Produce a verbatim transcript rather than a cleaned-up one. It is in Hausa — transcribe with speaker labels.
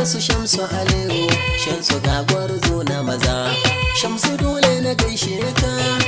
Speaker 1: su Shamsu Aliyu, Shamsu ga gwarzo na maza. Shamsu dole na gaishe ka.